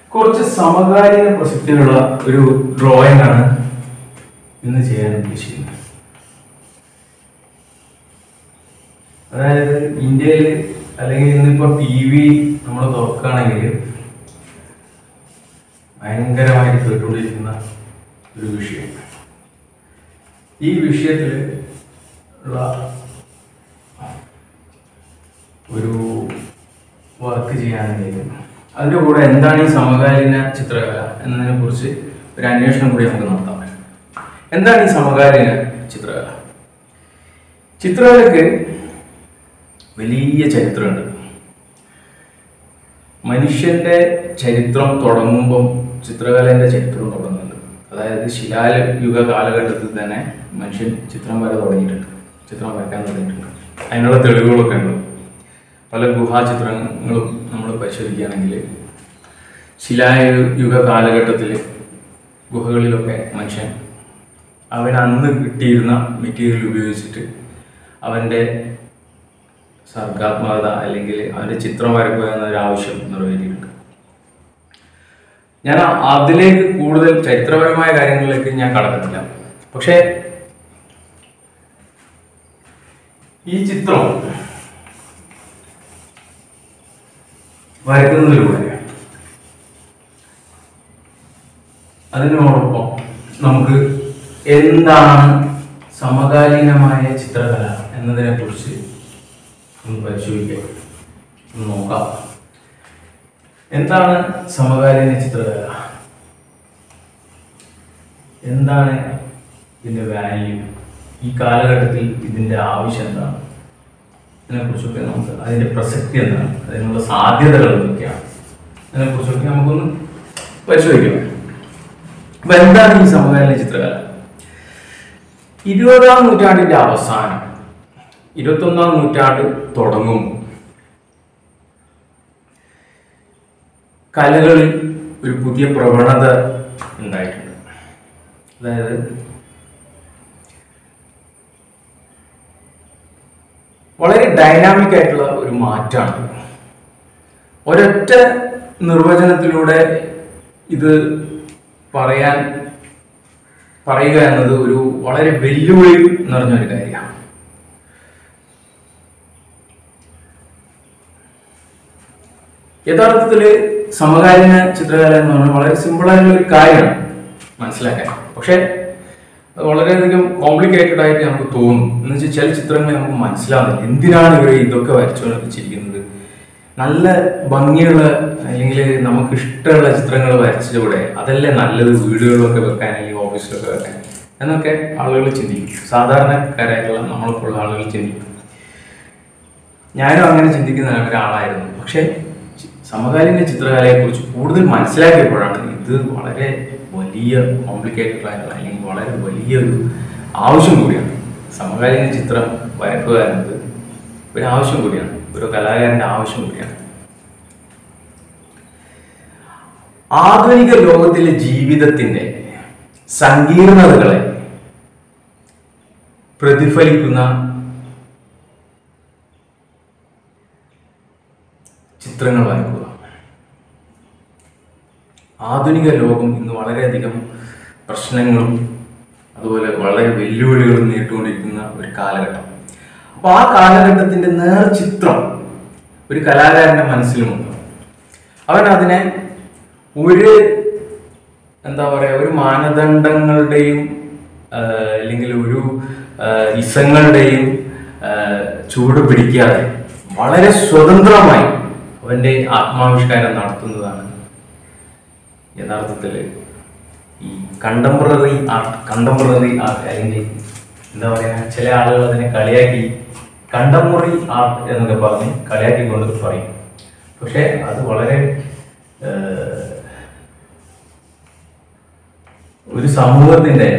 കുറച്ച് സമകാലീന പ്രസക്തിയുള്ള ഒരു ഡ്രോയിങ് ആണ് ഇന്ന് ചെയ്യാൻ ഉദ്ദേശിക്കുന്നത്. അതായത് ഇന്ത്യയിൽ അല്ലെങ്കിൽ ഇന്നിപ്പോ TV നമ്മൾ തുറക്കുകയാണെങ്കിൽ ഭയങ്കരമായിട്ട് കേട്ടുകൊണ്ടിരിക്കുന്ന ഒരു വിഷയം. ഈ വിഷയത്തിൽ ഉള്ള ഒരു വർക്ക് ചെയ്യാനായിട്ട് അതിൻ്റെ കൂടെ എന്താണ് ഈ സമകാലീന ചിത്രകല എന്നതിനെ കുറിച്ച് ഒരു അന്വേഷണം കൂടി നമുക്ക് നടത്താം. എന്താണ് ഈ സമകാലീന ചിത്രകല? ചിത്രകലയ്ക്ക് വലിയ ചരിത്രമുണ്ട്. മനുഷ്യന്റെ ചരിത്രം തുടങ്ങുമ്പം ചിത്രകലേന്റെ ചരിത്രം തുടങ്ങുന്നുണ്ട്. അതായത് ശിലായുഗ കാലഘട്ടത്തിൽ തന്നെ മനുഷ്യൻ ചിത്രം വര തുടങ്ങിയിട്ടുണ്ട്, ചിത്രം വരയ്ക്കാൻ തുടങ്ങിയിട്ടുണ്ട്. അതിനുള്ള തെളിവുകളൊക്കെ ഉണ്ട്. പല ഗുഹാചിത്രങ്ങളും നമ്മൾ പരിശോധിക്കുകയാണെങ്കിൽ ശിലായുഗ കാലഘട്ടത്തിൽ ഗുഹകളിലൊക്കെ മനുഷ്യൻ അന്ന് കിട്ടിയിരുന്ന മെറ്റീരിയൽ ഉപയോഗിച്ചിട്ട് അവൻ്റെ സർഗാത്മകത അല്ലെങ്കിൽ അവൻ്റെ ചിത്രം വരയ്ക്കുക എന്നൊരു ആവശ്യം നിറവേറ്റിയിട്ടുണ്ട്. ഞാൻ അതിലേക്ക് കൂടുതൽ ചരിത്രപരമായ കാര്യങ്ങളിലേക്ക് ഞാൻ കടക്കുന്നില്ല. പക്ഷേ ഈ ചിത്രം വരയ്ക്കുന്നതിലൂടെ അതിനോടൊപ്പം നമുക്ക് എന്താണ് സമകാലീനമായ ചിത്രകല എന്നതിനെ കുറിച്ച് ഒന്ന് പരിശോധിക്കാം, ഒന്ന് നോക്കാം. എന്താണ് സമകാലീന ചിത്രകല? എന്താണ് ഇതിൻ്റെ വാല്യൂ? ഈ കാലഘട്ടത്തിൽ ഇതിൻ്റെ ആവശ്യം എന്താണ്? അതിനെക്കുറിച്ചൊക്കെ നമുക്ക് അതിൻ്റെ പ്രസക്തി എന്താണ്, അതിനുള്ള സാധ്യതകൾ എന്തൊക്കെയാണ്, അതിനെക്കുറിച്ചൊക്കെ നമുക്കൊന്ന് പരിശോധിക്കാം. അപ്പൊ എന്താണ് ഈ സമകാലീന ചിത്രകല? 20ാം നൂറ്റാണ്ടിന്റെ അവസാനം 21ാം നൂറ്റാണ്ട് തുടങ്ങും കലകളിൽ ഒരു പുതിയ പ്രവണത ഉണ്ടായിട്ടുണ്ട്. അതായത് വളരെ ഡൈനാമിക് ആയിട്ടുള്ള ഒരു മാറ്റമാണ്. ഒരൊറ്റ നിർവചനത്തിലൂടെ ഇത് പറയുക എന്നത് ഒരു വളരെ വെല്ലുവിളി നിറഞ്ഞൊരു കാര്യമാണ്. യഥാർത്ഥത്തിൽ സമകാലീന ചിത്രകല എന്ന് പറഞ്ഞാൽ വളരെ സിമ്പിളായിട്ടുള്ള ഒരു കാര്യമാണ് മനസ്സിലാക്കാൻ. പക്ഷെ അത് വളരെയധികം കോംപ്ലിക്കേറ്റഡ് ആയിട്ട് നമുക്ക് തോന്നും. എന്ന് വെച്ചാൽ ചില ചിത്രങ്ങൾ നമുക്ക് മനസ്സിലാവുന്നില്ല, എന്തിനാണ് ഇവർ ഇതൊക്കെ വരച്ചുകൊണ്ടിരിക്കുന്നത്. നല്ല ഭംഗിയുള്ള അല്ലെങ്കിൽ നമുക്ക് ഇഷ്ടമുള്ള ചിത്രങ്ങൾ വരച്ചതൂടെ അതല്ലേ നല്ലത് വീടുകളിലൊക്കെ വെക്കാൻ അല്ലെങ്കിൽ ഓഫീസിലൊക്കെ വെക്കാൻ എന്നൊക്കെ ആളുകൾ ചിന്തിക്കും. സാധാരണക്കാരായിട്ടുള്ള നമ്മൾക്കുള്ള ആളുകൾ ചിന്തിക്കും. ഞാനും അങ്ങനെ ചിന്തിക്കുന്ന ഒരാളായിരുന്നു. പക്ഷെ സമകാലീന ചിത്രകലയെക്കുറിച്ച് കൂടുതൽ മനസ്സിലാക്കിയപ്പോഴാണ് ഇത് വളരെ വലിയ കോംപ്ലിക്കേറ്റഡ് ആയിട്ടുള്ള അല്ലെങ്കിൽ വളരെ വലിയൊരു ആവശ്യം കൂടിയാണ്. സമകാലീന ചിത്രം വരക്കുക എന്നത് ഒരു ആവശ്യം കൂടിയാണ്, ഒരു കലാകാരന്റെ ആവശ്യം കൂടിയാണ്. ആധുനിക ലോകത്തിലെ ജീവിതത്തിന്റെ സങ്കീർണതകളെ പ്രതിഫലിക്കുന്ന ചിത്രങ്ങൾ വരക്കുക. ആധുനിക ലോകം ഇന്ന് വളരെയധികം പ്രശ്നങ്ങളും അതുപോലെ വളരെ വെല്ലുവിളികളും നേരിട്ടുകൊണ്ടിരിക്കുന്ന ഒരു കാലഘട്ടം. അപ്പോൾ ആ കാലഘട്ടത്തിന്റെ നേർചിത്രം ഒരു കലാകാരന്റെ മനസ്സിലുമുണ്ട്. അവൻ അതിനെ ഒരു മാനദണ്ഡങ്ങളുടെയും അല്ലെങ്കിൽ ഒരു ഇസങ്ങളുടെയും ചൂട് പിടിക്കാതെ വളരെ സ്വതന്ത്രമായി അവന്റെ ആത്മാവിഷ്കാരം നടത്തുന്നതാണ് യഥാർത്ഥത്തിൽ ഈ കണ്ടംപററി ആർട്ട് അല്ലെങ്കിൽ ചില ആളുകൾ അതിനെ കളിയാക്കി കണ്ടംപററി ആർട്ട് എന്നൊക്കെ പറഞ്ഞ് കളിയാക്കിക്കൊണ്ട് പറയും. പക്ഷെ അത് വളരെ ഒരു സമൂഹത്തിന്റെ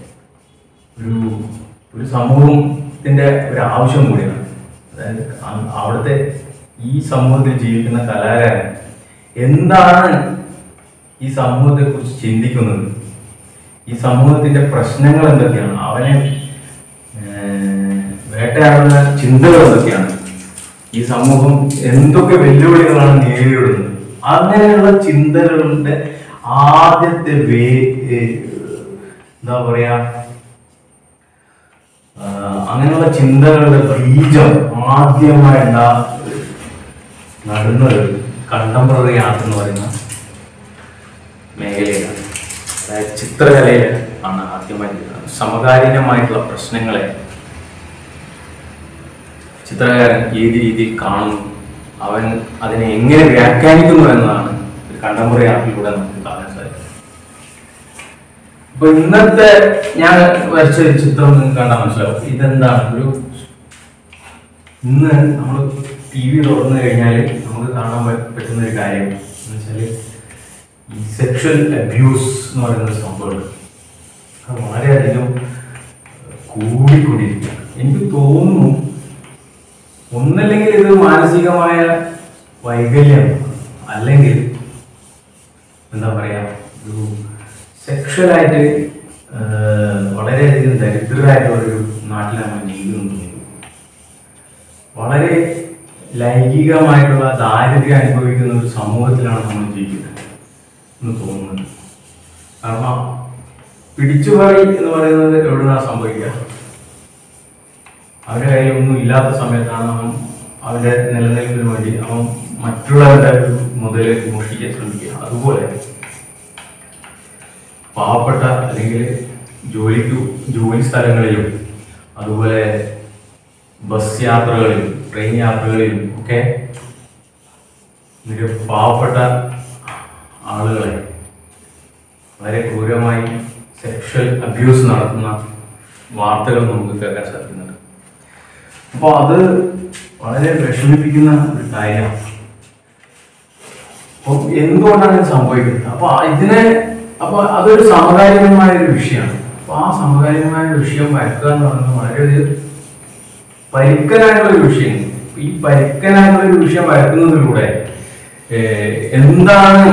ഒരു ആവശ്യം കൂടിയാണ്. അതായത് അവിടുത്തെ ഈ സമൂഹത്തിൽ ജീവിക്കുന്ന കലാകാരൻ എന്താണ് ഈ സമൂഹത്തെ കുറിച്ച് ചിന്തിക്കുന്നത്, ഈ സമൂഹത്തിന്റെ പ്രശ്നങ്ങൾ എന്തൊക്കെയാണ്, അവനെ വേട്ടയാടുന്ന ചിന്തകൾ എന്തൊക്കെയാണ്, ഈ സമൂഹം എന്തൊക്കെ വെല്ലുവിളികളാണ് നേരിടുന്നത്, അങ്ങനെയുള്ള ചിന്തകളുടെ ആദ്യത്തെ എന്താ പറയാ, അങ്ങനെയുള്ള ചിന്തകളുടെ ബീജം ആദ്യമായി നടുന്നത് കണ്ടംപററി ആർട്ട് എന്ന് പറയുന്ന മേഖലയിലാണ്. അതായത് ചിത്രകലയിൽ ആണ് ആദ്യമായി സമകാലീനമായിട്ടുള്ള പ്രശ്നങ്ങളെ ചിത്രകാരൻ ഏത് രീതിയിൽ കാണുന്നു, അവൻ അതിനെ എങ്ങനെ വ്യാഖ്യാനിക്കുന്നു എന്നതാണ് കണ്ടംപററി ആർട്ടിലൂടെ നമുക്ക് കാണാൻ സാധിക്കും. ഇപ്പൊ ഇന്നത്തെ ഞാൻ വരച്ച ഒരു ചിത്രം നിങ്ങൾക്ക് കണ്ടാൽ മനസ്സിലാവും ഇതെന്താണ്. ഇന്ന് നമ്മൾ TV തുറന്നു കഴിഞ്ഞാൽ നമുക്ക് കാണാൻ പറ്റുന്ന ഒരു കാര്യം എന്ന് വെച്ചാല് ഈ സെക്ഷൽ അബ്യൂസ് എന്ന് പറയുന്ന സംഭവം അത് വളരെയധികം കൂടിക്കൊണ്ടിരിക്കുകയാണ്. എനിക്ക് തോന്നുന്നു ഒന്നല്ലെങ്കിൽ ഇത് മാനസികമായ വൈകല്യം, അല്ലെങ്കിൽ എന്താ പറയാ, ഒരു സെക്ഷലായിട്ട് വളരെയധികം ദരിദ്രരായിട്ടുള്ള ഒരു നാട്ടിലാണ് ജീവിക്കുന്നത്. വളരെ ലൈംഗികമായിട്ടുള്ള ദാരിദ്ര്യം അനുഭവിക്കുന്ന ഒരു സമൂഹത്തിലാണ് നമ്മൾ ജീവിക്കുന്നത് എന്ന് തോന്നുന്നത്. കാരണം പിടിച്ചുപറി എന്ന് പറയുന്നത് എവിടുന്നാ സംഭവിക്കുക? അവരുടെ കയ്യിൽ ഒന്നും ഇല്ലാത്ത സമയത്താണ് അവരുടെ നിലനിൽപ്പിന് വേണ്ടി അവൻ മറ്റുള്ളവരുടെ മുതൽ മോഷ്ടിക്കാൻ ശ്രമിക്കുക. അതുപോലെ പാവപ്പെട്ട അല്ലെങ്കിൽ ജോലി സ്ഥലങ്ങളിലും അതുപോലെ ബസ് യാത്രകളിലും ട്രെയിൻ യാത്രകളിലും ഒക്കെ പാവപ്പെട്ട ആളുകളെ വളരെ ക്രൂരമായി സെക്ഷൽ അബ്യൂസ് നടത്തുന്ന വാർത്തകൾ നമുക്ക് കേൾക്കാൻ സാധിക്കുന്നുണ്ട്. അപ്പോൾ അത് വളരെ വിഷമിപ്പിക്കുന്ന ഒരു കാര്യമാണ്. അപ്പോൾ എന്തുകൊണ്ടാണ് ഇത് സംഭവിക്കുന്നത്? അപ്പോൾ അതൊരു സമകാലികമായ ഒരു വിഷയമാണ്. അപ്പോൾ ആ സമകാലികമായ വിഷയം വരക്കുക എന്ന് പറയുന്നത് വളരെയധികം പരിക്കനായിട്ടുള്ള ഒരു വിഷയം. ഈ പരിക്കനായിട്ടുള്ള ഒരു വിഷയം വരക്കുന്നതിലൂടെ എന്താണ്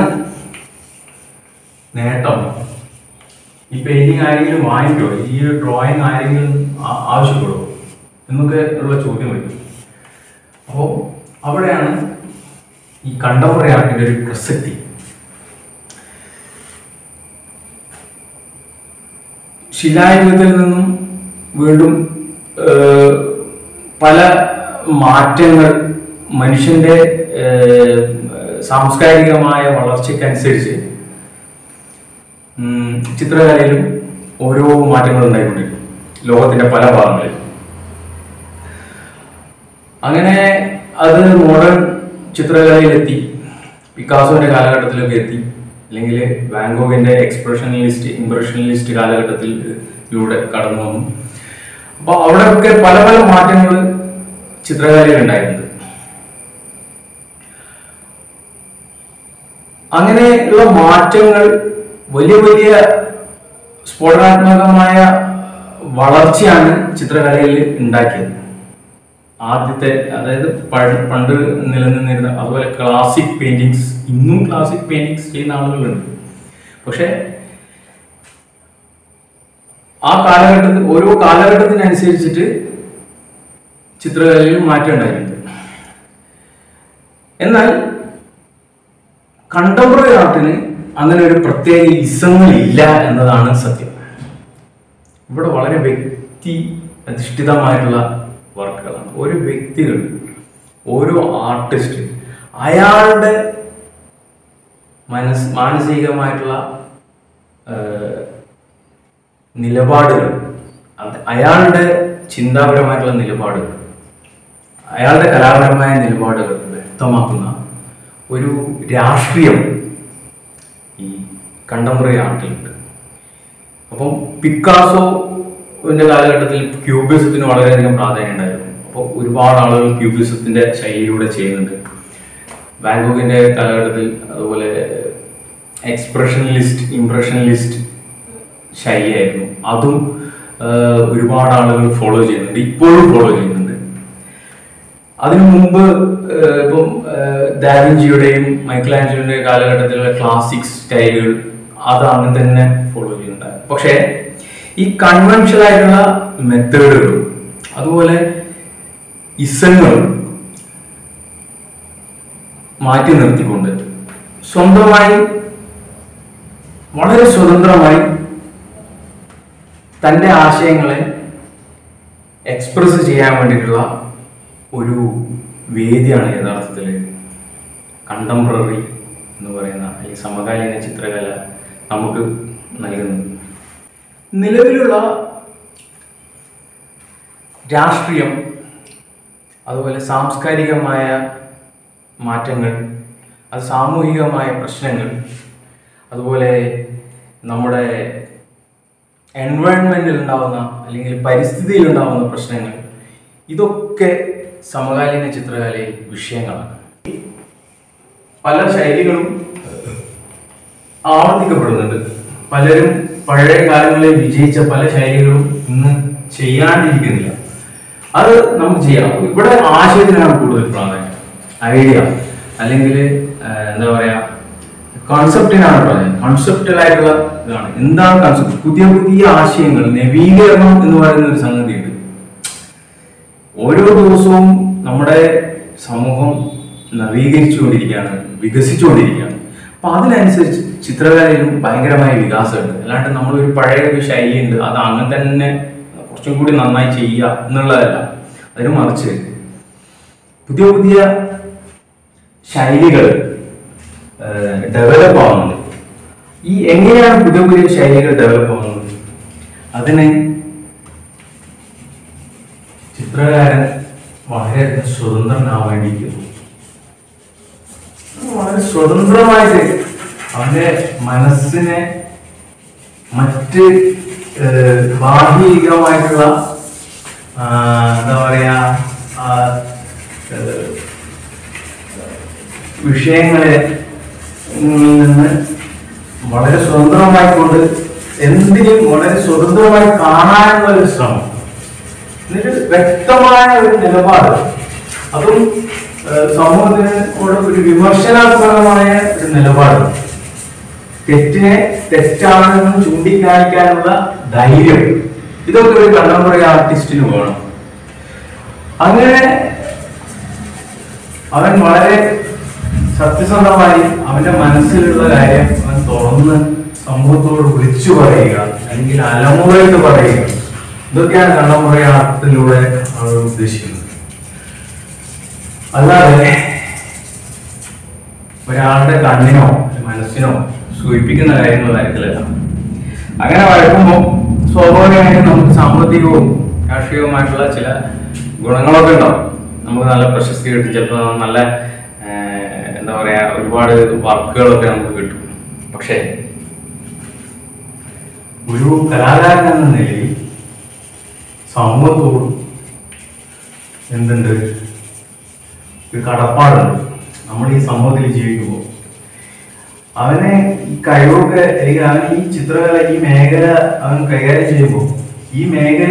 നേട്ടം? ഈ പെയിന്റിങ് ആരെങ്കിലും വാങ്ങിക്കോ, ഈ ഡ്രോയിങ് ആരെങ്കിലും ആവശ്യപ്പെടുമോ എന്നൊക്കെ ഉള്ള ചോദ്യം വരും. അപ്പോൾ അവിടെയാണ് ഈ കണ്ടംപററി ആർട്ടിന്റെ ഒരു പ്രസക്തി. ശിലായുഗത്തിൽ നിന്നും വീണ്ടും പല മാറ്റങ്ങൾ മനുഷ്യന്റെ സാംസ്കാരികമായ വളർച്ചയ്ക്കനുസരിച്ച് ചിത്രകലയിലും ഓരോ മാറ്റങ്ങൾ ഉണ്ടായിക്കൊണ്ടിരിക്കും ലോകത്തിന്റെ പല ഭാഗങ്ങളിലും. അങ്ങനെ അത് മോഡേൺ ചിത്രകലയിലെത്തി, പിക്കാസോന്റെ കാലഘട്ടത്തിലൊക്കെ എത്തി, അല്ലെങ്കിൽ വാൻഗോഗിന്റെ ഇംപ്രഷനിലിസ്റ്റ് കാലഘട്ടത്തിലൂടെ കടന്നു വന്നു. അപ്പോൾ അവിടെയൊക്കെ പല പല മാറ്റങ്ങൾ ചിത്രകലയിൽ ഉണ്ടായിട്ടുണ്ട്. അങ്ങനെയുള്ള മാറ്റങ്ങൾ വലിയ വലിയ സ്ഫോടനാത്മകമായ വളർച്ചയാണ് ചിത്രകലയിൽ ഉണ്ടാക്കിയത്. ആദ്യത്തെ, അതായത് പണ്ട് നിലനിന്നിരുന്ന അതുപോലെ ക്ലാസിക് പെയിന്റിങ്സ്, ഇന്നും ക്ലാസിക് പെയിന്റിങ്സ് ചെയ്യുന്ന ആളുകളുണ്ട്. പക്ഷെ ആ കാലഘട്ടത്തിൽ ഓരോ കാലഘട്ടത്തിനനുസരിച്ചിട്ട് ചിത്രകലയിൽ മാറ്റം ഉണ്ടായിട്ടുണ്ട്. എന്നാൽ കണ്ടംപററി ആർട്ടിന് അങ്ങനെ ഒരു പ്രത്യേക ഇസങ്ങളില്ല എന്നതാണ് സത്യം. ഇവിടെ വളരെ വ്യക്തി അധിഷ്ഠിതമായിട്ടുള്ള വർക്കുകളാണ്. ഓരോ വ്യക്തികൾ, ഓരോ ആർട്ടിസ്റ്റ് അയാളുടെ മാനസികമായിട്ടുള്ള നിലപാടുകൾ, അയാളുടെ ചിന്താപരമായിട്ടുള്ള നിലപാടുകൾ, അയാളുടെ കലാപരമായ നിലപാടുകൾ വ്യക്തമാക്കുന്ന ഒരു രാഷ്ട്രീയം ഈ കണ്ടംപററി ആർട്ടിലുണ്ട്. അപ്പം പിക്കാസോന്റെ കാലഘട്ടത്തിൽ ക്യൂബിസത്തിന് വളരെയധികം പ്രാധാന്യം ഉണ്ടായിരുന്നു. അപ്പോൾ ഒരുപാട് ആളുകൾ ക്യൂബിസത്തിന്റെ ശൈലിയിലൂടെ ചെയ്യുന്നുണ്ട്. വാൻഗോഗിന്റെ കാലഘട്ടത്തിൽ അതുപോലെ ഇംപ്രഷനിലിസ്റ്റ് ശൈലിയായിരുന്നു. അതും ഒരുപാട് ആളുകൾ ഫോളോ ചെയ്യുന്നുണ്ട്, ഇപ്പോഴും ഫോളോ ചെയ്യുന്നുണ്ട്. അതിനു മുമ്പ് ഇപ്പം ഡാവിഞ്ചിയുടെയും മൈക്കൽ ആഞ്ചലോയുടെയും കാലഘട്ടത്തിലുള്ള ക്ലാസിക് സ്റ്റൈലുകൾ അത് അങ്ങനെ തന്നെ ഫോളോ ചെയ്യുന്നുണ്ടായിരുന്നു. പക്ഷേ ഈ കൺവെൻഷണൽ ആയിട്ടുള്ള മെത്തേഡുകളും അതുപോലെ ഇസങ്ങളും മാറ്റി നിർത്തിക്കൊണ്ട് സ്വന്തമായി വളരെ സ്വതന്ത്രമായി തൻ്റെ ആശയങ്ങളെ എക്സ്പ്രസ് ചെയ്യാൻ വേണ്ടിയിട്ടുള്ള ഒരു വേദിയാണ് യഥാർത്ഥത്തിൽ കണ്ടംപററി എന്ന് പറയുന്ന അല്ലെങ്കിൽ സമകാലീന ചിത്രകല നമുക്ക് നൽകുന്നത്. നിലവിലുള്ള രാഷ്ട്രീയം, അതുപോലെ സാംസ്കാരികമായ മാറ്റങ്ങൾ, അത് സാമൂഹികമായ പ്രശ്നങ്ങൾ, അതുപോലെ നമ്മുടെ എൻവയോൺമെന്റിൽ ഉണ്ടാവുന്ന അല്ലെങ്കിൽ പരിസ്ഥിതിയിൽ ഉണ്ടാവുന്ന പ്രശ്നങ്ങൾ, ഇതൊക്കെ സമകാലീന ചിത്രകലയിൽ വിഷയങ്ങളാണ്. പല ശൈലികളും ആവർത്തിക്കപ്പെടുന്നുണ്ട്. പലരും പഴയ കാലങ്ങളിൽ വിജയിച്ച പല ശൈലികളും ഇന്ന് ചെയ്യാണ്ടിരിക്കുന്നില്ല. അത് നമുക്ക് ചെയ്യാം. ഇവിടെ ആശയത്തിനാണ് കൂടുതൽ പ്രാധാന്യം. ഐഡിയ അല്ലെങ്കിൽ എന്താ പറയാ, കോൺസെപ്റ്റിനാണ് പറയുന്നത്. കോൺസെപ്റ്റലായിട്ടുള്ള ഇതാണ്. എന്താണ് കോൺസെപ്റ്റ്? പുതിയ പുതിയ ആശയങ്ങൾ, നവീകരണം എന്ന് പറയുന്ന ഒരു സംഗതിയുണ്ട്. ഓരോ ദിവസവും നമ്മുടെ സമൂഹം നവീകരിച്ചുകൊണ്ടിരിക്കുകയാണ്, വികസിച്ചുകൊണ്ടിരിക്കുകയാണ്. അപ്പൊ അതിനനുസരിച്ച് ചിത്രകലയിലും ഭയങ്കരമായ വികാസമുണ്ട്. അല്ലാണ്ട് നമ്മളൊരു പഴയ ഒരു ശൈലിയുണ്ട്, അത് അങ്ങനെ തന്നെ കുറച്ചും കൂടി നന്നായി ചെയ്യുക എന്നുള്ളതല്ല. അതിന് മറിച്ച് പുതിയ പുതിയ ശൈലികൾ ഡെവലപ്പ് ആവുന്നത്. ഈ എങ്ങനെയാണ് പുതിയ പുതിയ ശൈലികൾ ഡെവലപ്പ് ആവുന്നത്? അതിന് ചിത്രകാരൻ വളരെ സ്വതന്ത്രനാവേണ്ടിയിരിക്കുന്നു. വളരെ സ്വതന്ത്രമായിട്ട് അവന്റെ മനസ്സിനെ മറ്റ് ബാഹ്യമായിട്ടുള്ള എന്താ പറയാ വിഷയങ്ങളെ നിന്ന് വളരെ സ്വതന്ത്രമായിക്കൊണ്ട് എന്തിനും വളരെ സ്വതന്ത്രമായി കാണാനുള്ള ഒരു ശ്രമം, എന്നിട്ട് വ്യക്തമായ ഒരു നിലപാട്, അതും സമൂഹത്തിന് ഒരു വിമർശനാത്മകമായ ഒരു നിലപാട്, തെറ്റിനെ തെറ്റാണെന്ന് ചൂണ്ടിക്കാണിക്കാനുള്ള ധൈര്യം, ഇതൊക്കെ ഒരു കണ്ടംപററി ആർട്ടിസ്റ്റിന് വേണം. അങ്ങനെ അവൻ വളരെ സത്യസന്ധമായി അവന്റെ മനസ്സിലുള്ള കാര്യം അവൻ തുറന്ന് സമൂഹത്തോട് വിളിച്ചു പറയുക, അല്ലെങ്കിൽ അലമുറയിട്ട് പറയുക. ഇതൊക്കെയാണ് കണ്ടംപററി ആർട്ടിലൂടെ അവർ ഉദ്ദേശിക്കുന്നത്. അല്ലാതെ ഒരാളുടെ കണ്ണിനോ മനസ്സിനോ സൂചിപ്പിക്കുന്ന കാര്യങ്ങളായിരിക്കില്ല. അങ്ങനെ വഴക്കുമ്പോൾ സ്വാഭാവികമായിട്ടും നമുക്ക് സാമ്പത്തികവും രാഷ്ട്രീയവുമായിട്ടുള്ള ചില ഗുണങ്ങളൊക്കെ ഉണ്ടാവും. നമുക്ക് നല്ല പ്രശസ്തി കിട്ടും, ചിലപ്പോൾ നല്ല എന്താ പറയാ ഒരുപാട് വർക്കുകളൊക്കെ നമുക്ക് കിട്ടും. പക്ഷേ ഒരു കലാകാരൻ എന്ന നിലയിൽ സമൂഹത്തോട് എന്തുണ്ട്, ഒരു കടപ്പാടുണ്ട്. നമ്മൾ ഈ സമൂഹത്തിൽ ജീവിക്കുമ്പോൾ അവനെ ഈ കഴിവൊക്കെ അല്ലെങ്കിൽ അവൻ ഈ ചിത്രകല ഈ മേഖല അവൻ കൈകാര്യം ചെയ്യുമ്പോൾ ഈ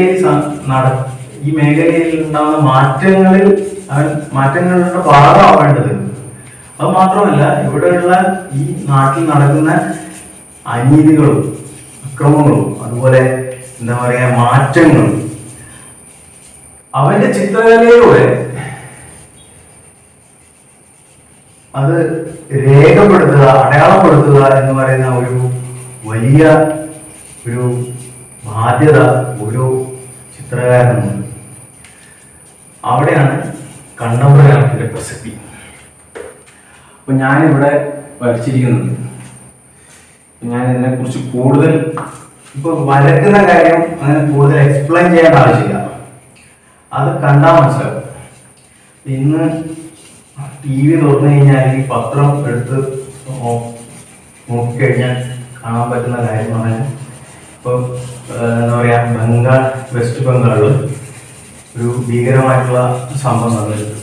മേഖലയിൽ ഉണ്ടാകുന്ന മാറ്റങ്ങളുടെ ഭാഗമാവേണ്ടത്. അത് മാത്രമല്ല, ഇവിടെയുള്ള ഈ നാട്ടിൽ നടക്കുന്ന അനീതികളും അക്രമങ്ങളും അതുപോലെ എന്താ പറയാ മാറ്റങ്ങളും അവന്റെ ചിത്രകലയിലൂടെ അത് രേഖപ്പെടുത്തുക, അടയാളപ്പെടുത്തുക എന്ന് പറയുന്ന ഒരു വലിയ ഒരു ബാധ്യത ഓരോ ചിത്രകാരനുണ്ട്. അവിടെയാണ് കണ്ടംപററി ആർട്ടിന്റെ പ്രസക്തി. അപ്പൊ ഞാനിവിടെ വരച്ചിരിക്കുന്നത്, ഞാൻ ഇതിനെ കുറിച്ച് കൂടുതൽ ഇപ്പൊ വരക്കുന്ന കാര്യം അങ്ങനെ കൂടുതൽ എക്സ്പ്ലെയിൻ ചെയ്യേണ്ട ആവശ്യമില്ല, അത് കണ്ടാൽ മനസ്സിലാവും. ഇന്ന് TV തുറന്നു കഴിഞ്ഞാൽ ഈ പത്രം എടുത്ത് നോക്കിക്കഴിഞ്ഞാൽ കാണാൻ പറ്റുന്ന കാര്യം എന്ന് പറഞ്ഞാൽ, ഇപ്പോൾ എന്താ പറയാ വെസ്റ്റ് ബംഗാളിൽ ഒരു ഭീകരമായിട്ടുള്ള സംഭവം നടന്നിട്ടുണ്ട്.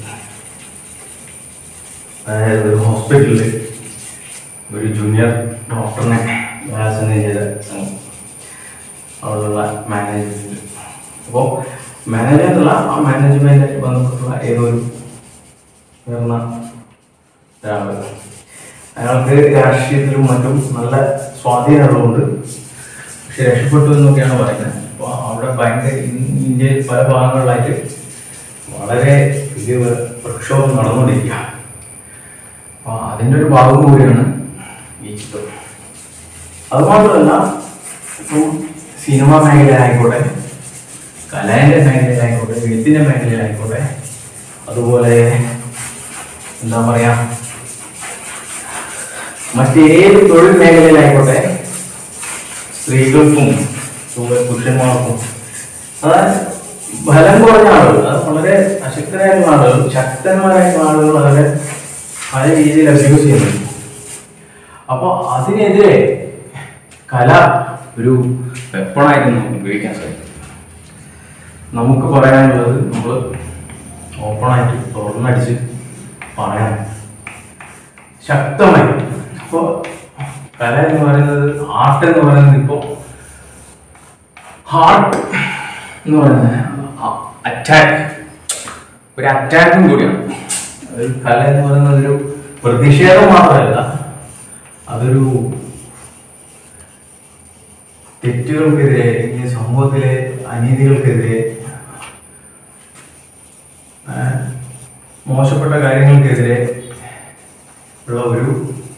അതായത് ഒരു ഹോസ്പിറ്റലിൽ ഒരു ജൂനിയർ ഡോക്ടറിനെ ബലാത്സംഗം ചെയ്ത അവിടെയുള്ള മാനേജ്മെന്റ്. അപ്പോൾ മാനേജ്മെന്റല്ല, ആ മാനേജ്മെന്റായിട്ട് ബന്ധപ്പെട്ടുള്ള ഏതൊരു ഉയർന്ന ഒരാള്, അയാൾക്ക് രാഷ്ട്രീയത്തിലും മറ്റും നല്ല സ്വാധീനമുള്ളതുകൊണ്ട് പക്ഷെ രക്ഷപ്പെട്ടു എന്നൊക്കെയാണ് പറയുന്നത്. അപ്പോൾ അവിടെ ഭയങ്കര ഇന്ത്യയിൽ പല ഭാഗങ്ങളിലായിട്ട് വളരെ വലിയ പ്രക്ഷോഭം നടന്നുകൊണ്ടിരിക്കുക. അപ്പോൾ അതിൻ്റെ ഒരു ഭാഗം കൂടിയാണ് അതുമാത്രമല്ല ഇപ്പം സിനിമ മേഖലയിലായിക്കോട്ടെ, കലേൻ്റെ മേഖലയിലായിക്കോട്ടെ, എഴുത്തിൻ്റെ മേഖലയിലായിക്കോട്ടെ, അതുപോലെ എന്താ പറയുക മറ്റേത് തൊഴിൽ മേഖലയിലായിക്കോട്ടെ, സ്ത്രീകൾക്കും പുരുഷന്മാർക്കും, അതായത് ഫലം കുറഞ്ഞ ആളുകൾ, അത് വളരെ അശക്തരായിട്ടുള്ള ആളുകൾ, ശക്തന്മാരായിട്ടുള്ള ആളുകൾ വളരെ പല രീതിയിൽ അബ്യൂസ് ചെയ്യുന്നുണ്ട്. അപ്പോൾ അതിനെതിരെ കല ഒരു വെപ്പണായിട്ട് നമുക്ക് ഉപയോഗിക്കാൻ സാധിക്കും. നമുക്ക് പറയാനുള്ളത് നമ്മൾ ഓപ്പണായിട്ട് തുറന്നടിച്ച് പറയാം, ശക്തമായി. ഇപ്പോൾ കല എന്ന് പറയുന്നത്, ആർട്ട് എന്ന് പറയുന്നത്, ഇപ്പോൾ ഹാർട്ട് എന്ന് പറയുന്നത് ഒരു അറ്റാക്കും കൂടിയാണ്. കല എന്ന് പറയുന്നത് ഒരു പ്രതിഷേധം മാത്രമല്ല, അതൊരു തെറ്റുകൾക്കെതിരെ, സമൂഹത്തിലെ അനീതികൾക്കെതിരെ, മോശപ്പെട്ട കാര്യങ്ങൾക്കെതിരെ ഉള്ള ഒരു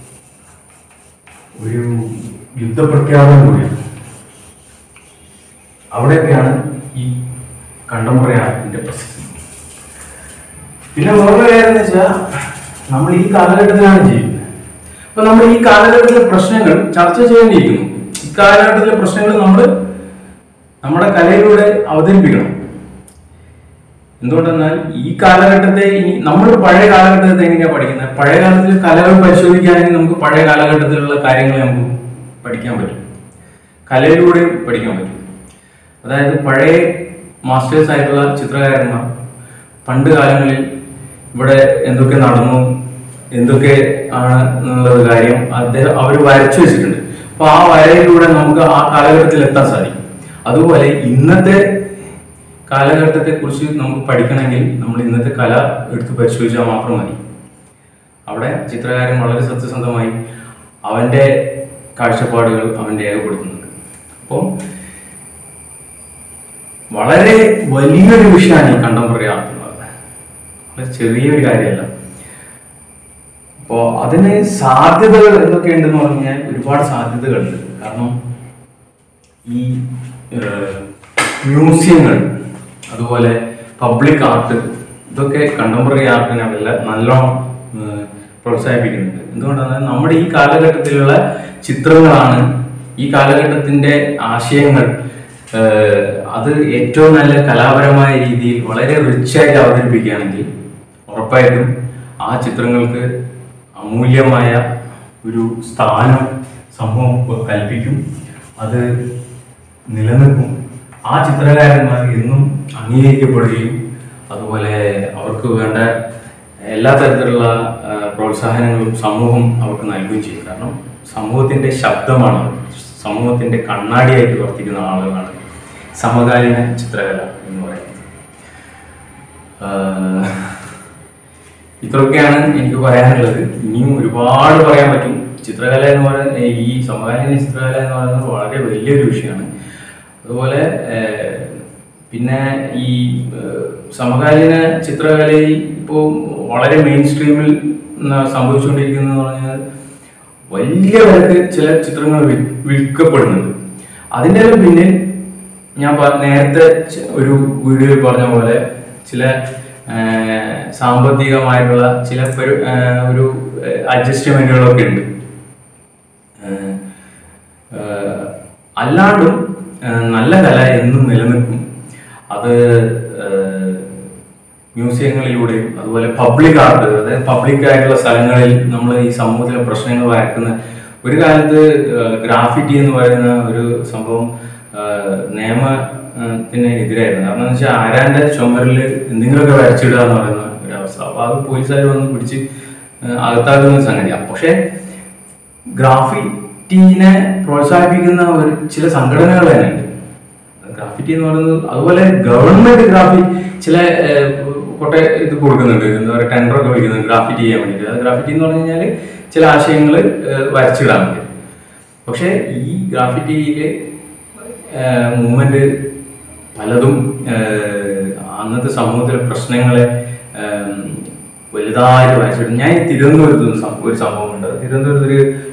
യുദ്ധപ്രഖ്യാപനം കൂടിയാണ്. അവിടെയൊക്കെയാണ് ഈ കണ്ടംപററി ആർട്ടിന്റെ പ്രസക്തി. പിന്നെ വേറൊരു കാര്യം എന്ന് വെച്ചാൽ, നമ്മൾ ഈ കാലഘട്ടത്തിലാണ് ജീവിക്കുന്നത്. അപ്പൊ നമ്മൾ ഈ കാലഘട്ടത്തിലെ പ്രശ്നങ്ങൾ ചർച്ച ചെയ്യേണ്ടിയിരിക്കുന്നു. ഈ കാലഘട്ടത്തിലെ പ്രശ്നങ്ങൾ നമ്മൾ നമ്മുടെ കലയിലൂടെ അവതരിപ്പിക്കണം. എന്തുകൊണ്ടെന്നാൽ ഈ കാലഘട്ടത്തെ നമ്മൾ പഴയ കാലഘട്ടത്തെ എങ്ങനെയാണ് പഠിക്കുന്നത്? പഴയ കാലത്തിൽ കലകൾ പരിശോധിക്കുകയാണെങ്കിൽ നമുക്ക് പഴയ കാലഘട്ടത്തിലുള്ള കാര്യങ്ങൾ നമുക്ക് പഠിക്കാൻ പറ്റും, കലയിലൂടെയും പഠിക്കാൻ പറ്റും. അതായത് പഴയ മാസ്റ്റേഴ്സ് ആയിട്ടുള്ള ചിത്രകാരന്മാർ പണ്ട് കാലങ്ങളിൽ ഇവിടെ എന്തൊക്കെ നടന്നു, എന്തൊക്കെ ആണ് എന്നുള്ളത് കാര്യം അവർ വരച്ചു വെച്ചിട്ടുണ്ട്. അപ്പൊ ആ വരയിലൂടെ നമുക്ക് ആ കാലഘട്ടത്തിൽ എത്താൻ സാധിക്കും. അതുപോലെ ഇന്നത്തെ കാലഘട്ടത്തെ കുറിച്ച് നമുക്ക് പഠിക്കണമെങ്കിൽ നമ്മൾ ഇന്നത്തെ കല എടുത്ത് പരിശോധിച്ചാൽ മാത്രം മതി. അവിടെ ചിത്രകാരൻ വളരെ സത്യസന്ധമായി അവന്റെ കാഴ്ചപ്പാടുകൾ അവൻ രേഖപ്പെടുത്തുന്നുണ്ട്. അപ്പം വളരെ വലിയൊരു വിഷയമാണ് ഈ കണ്ടംപററി ആർട്ട് എന്ന് പറയുന്നത്. വളരെ ചെറിയൊരു കാര്യമല്ല. അപ്പോൾ അതിന് സാധ്യതകൾ എന്തൊക്കെയുണ്ടെന്ന് പറഞ്ഞാൽ ഒരുപാട് സാധ്യതകളുണ്ട്. കാരണം ഈ മ്യൂസിയങ്ങൾ, അതുപോലെ പബ്ലിക് ആർട്ട്, ഇതൊക്കെ കണ്ടംപററി ആർട്ടിനെ നല്ലോണം പ്രോത്സാഹിപ്പിക്കുന്നുണ്ട്. എന്തുകൊണ്ടാണ്? നമ്മുടെ ഈ കാലഘട്ടത്തിലുള്ള ചിത്രങ്ങളാണ്, ഈ കാലഘട്ടത്തിന്റെ ആശയങ്ങൾ അത് ഏറ്റവും നല്ല കലാപരമായ രീതിയിൽ വളരെ റിച്ചായിട്ട് അവതരിപ്പിക്കുകയാണെങ്കിൽ ഉറപ്പായിട്ടും ആ ചിത്രങ്ങൾക്ക് അമൂല്യമായ ഒരു സ്ഥാനം സമൂഹം കൽപ്പിക്കും. അത് നിലനിൽക്കും. ആ ചിത്രകാരന്മാർ എന്നും അംഗീകരിക്കപ്പെടുകയും അതുപോലെ അവർക്ക് വേണ്ട എല്ലാ തരത്തിലുള്ള പ്രോത്സാഹനങ്ങളും സമൂഹം അവർക്ക് നൽകുകയും ചെയ്യും. കാരണം സമൂഹത്തിന്റെ ശബ്ദമാണ്, സമൂഹത്തിന്റെ കണ്ണാടിയായിട്ട് പ്രവർത്തിക്കുന്ന ആളുകളാണ് സമകാലീന ചിത്രകല എന്ന് പറയുന്നത്. ഇത്രയൊക്കെയാണ് എനിക്ക് പറയാനുള്ളത്. ഇനിയും ഒരുപാട് പറയാൻ പറ്റും. ചിത്രകല എന്ന് പറയുന്നത്, ഈ സമകാലീന ചിത്രകല എന്ന് പറയുന്നത് വളരെ വലിയൊരു വിഷയമാണ്. അതുപോലെ പിന്നെ ഈ സമകാലീന ചിത്രകലയിൽ ഇപ്പോൾ വളരെ മെയിൻ സ്ട്രീമിൽ സംഭവിച്ചുകൊണ്ടിരിക്കുന്നതെന്ന് പറഞ്ഞാൽ വലിയ വിലക്ക് ചില ചിത്രങ്ങൾ വിൽക്കപ്പെടുന്നുണ്ട്. അതിൻ്റെ പിന്നിൽ ഞാൻ നേരത്തെ ഒരു വീഡിയോയിൽ പറഞ്ഞ പോലെ ചില സാമ്പത്തികമായിട്ടുള്ള ചില ഒരു അഡ്ജസ്റ്റ്മെന്റുകളൊക്കെ ഉണ്ട്. അല്ലാണ്ടും നല്ല കല എന്നും നിലനിൽക്കും. അത് മ്യൂസിയങ്ങളിലൂടെയും അതുപോലെ പബ്ലിക് ആർട്ട്, അതായത് പബ്ലിക് ആയിട്ടുള്ള സ്ഥലങ്ങളിൽ നമ്മൾ ഈ സമൂഹത്തിലെ പ്രശ്നങ്ങൾ വരക്കുന്ന, ഒരു കാലത്ത് ഗ്രാഫിറ്റി എന്ന് പറയുന്ന ഒരു സംഭവം നിയമത്തിന് എതിരായിരുന്നു. കാരണം എന്ന് വെച്ചാൽ ആരാന്റെ ചുമരിൽ എന്തെങ്കിലുമൊക്കെ വരച്ചിടുക എന്ന് പറയുന്ന ഒരവസ്ഥ. അപ്പോൾ അത് പോലീസുകാർ വന്ന് പിടിച്ച് അകത്താക്കുന്ന സംഗതിയാണ്. പക്ഷെ ഗ്രാഫിറ്റിനെ പ്രോത്സാഹിപ്പിക്കുന്ന ചില സംഘടനകൾ തന്നെ ഉണ്ട്. ഗ്രാഫിറ്റി എന്ന് പറയുന്നത്, അതുപോലെ ഗവൺമെന്റ് ചില ഇത് കൊടുക്കുന്നുണ്ട്, എന്താ പറയുക, ടെൻഡറൊക്കെ വിളിക്കുന്നുണ്ട് ഗ്രാഫിറ്റി ചെയ്യാൻ വേണ്ടിയിട്ട്. അത് ഗ്രാഫിറ്റി എന്ന് പറഞ്ഞു കഴിഞ്ഞാൽ ചില ആശയങ്ങൾ വരച്ചിടാൻ വേണ്ടി. പക്ഷെ ഈ ഗ്രാഫിറ്റിയിലെ മൂവ്മെന്റ് പലതും അന്നത്തെ സമൂഹത്തിലെ പ്രശ്നങ്ങളെ വലുതായിട്ട് വരച്ചിടും. ഞാൻ തിരുവനന്തപുരത്ത് ഒരു സംഭവം ഉണ്ട്. തിരുവനന്തപുരത്ത് ഒരു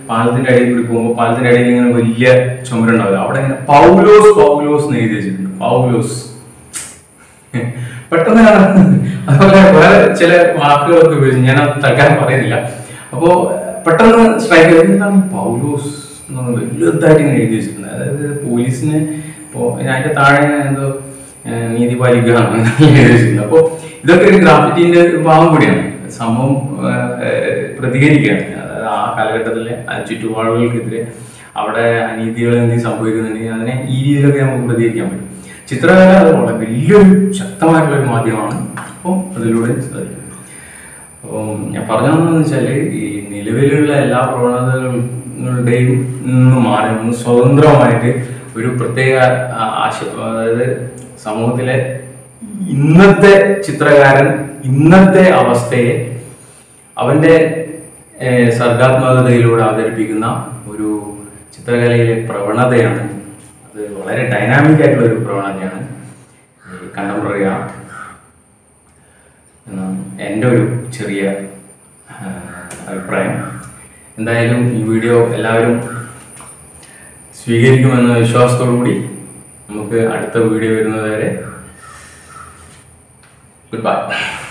പാലത്തിന്റെ അടിയിൽ കൂടി പോകുമ്പോൾ പാലത്തിന്റെ അടിയിൽ ഇങ്ങനെ വലിയ ചുമരുണ്ടാവില്ല, അവിടെ ഇങ്ങനെ പൗലോസ് പൗലോസ് എന്ന് എഴുതി വെച്ചിട്ടുണ്ട്. പൗലോസ് പെട്ടെന്ന് അതുപോലെ വേറെ ചില വാക്കുകളൊക്കെ ഉപയോഗിച്ച് ഞാൻ അത് തൽക്കാലം പറയുന്നില്ല. അപ്പോ പെട്ടെന്ന് സ്ട്രൈക്ക് ചെയ്ത് എന്താണ് പൗലോസ് എന്ന് വലുതായിട്ട് ഇങ്ങനെ എഴുതി വെച്ചിട്ടുണ്ട്. അതായത് പോലീസിന് ഇപ്പോൾ അതിന്റെ താഴെ എന്തോ നീതി പാലിക്കുകയാണ് എഴുതി വെച്ചിട്ടുണ്ട്. അപ്പോൾ ഇതൊക്കെ ഒരു ഗ്രാഫിറ്റിന്റെ ഭാഗം കൂടിയാണ്. സംഭവം പ്രതികരിക്കുകയാണ്. അതായത് ആ കാലഘട്ടത്തിലെ ചുറ്റുപാടുകൾക്കെതിരെ അവിടെ അനീതികൾ എന്തെങ്കിലും സംഭവിക്കുന്നുണ്ടെങ്കിൽ അതിനെ ഈ രീതിയിലൊക്കെ നമുക്ക് പ്രതികരിക്കാൻ പറ്റും. ചിത്രകല അത് വളരെ വലിയൊരു ശക്തമായിട്ടുള്ള ഒരു മാധ്യമമാണ്. അപ്പം അതിലൂടെ സാധിക്കും. അപ്പം ഞാൻ പറഞ്ഞതെന്ന് വെച്ചാൽ ഈ നിലവിലുള്ള എല്ലാ പ്രവണതകളുടെയും നിന്ന് മാറി നിന്ന് സ്വതന്ത്രമായിട്ട് ഒരു പ്രത്യേക അതായത് സമൂഹത്തിലെ ഇന്നത്തെ ചിത്രകാരൻ ഇന്നത്തെ അവസ്ഥയെ അവന്റെ സർഗാത്മകതയിലൂടെ അവതരിപ്പിക്കുന്ന ഒരു ചിത്രകലയിലെ പ്രവണതയാണ്. അത് വളരെ ഡൈനാമിക് ആയിട്ടുള്ള ഒരു പ്രവണതയാണ് കണ്ടംപററി ആർട്ട് എന്നാണ് എൻ്റെ ഒരു ചെറിയ അഭിപ്രായം. എന്തായാലും ഈ വീഡിയോ എല്ലാവരും സ്വീകരിക്കുമെന്ന വിശ്വാസത്തോടു കൂടി നമുക്ക് അടുത്ത വീഡിയോ വരുന്നത് വരെ ഗുഡ് ബൈ.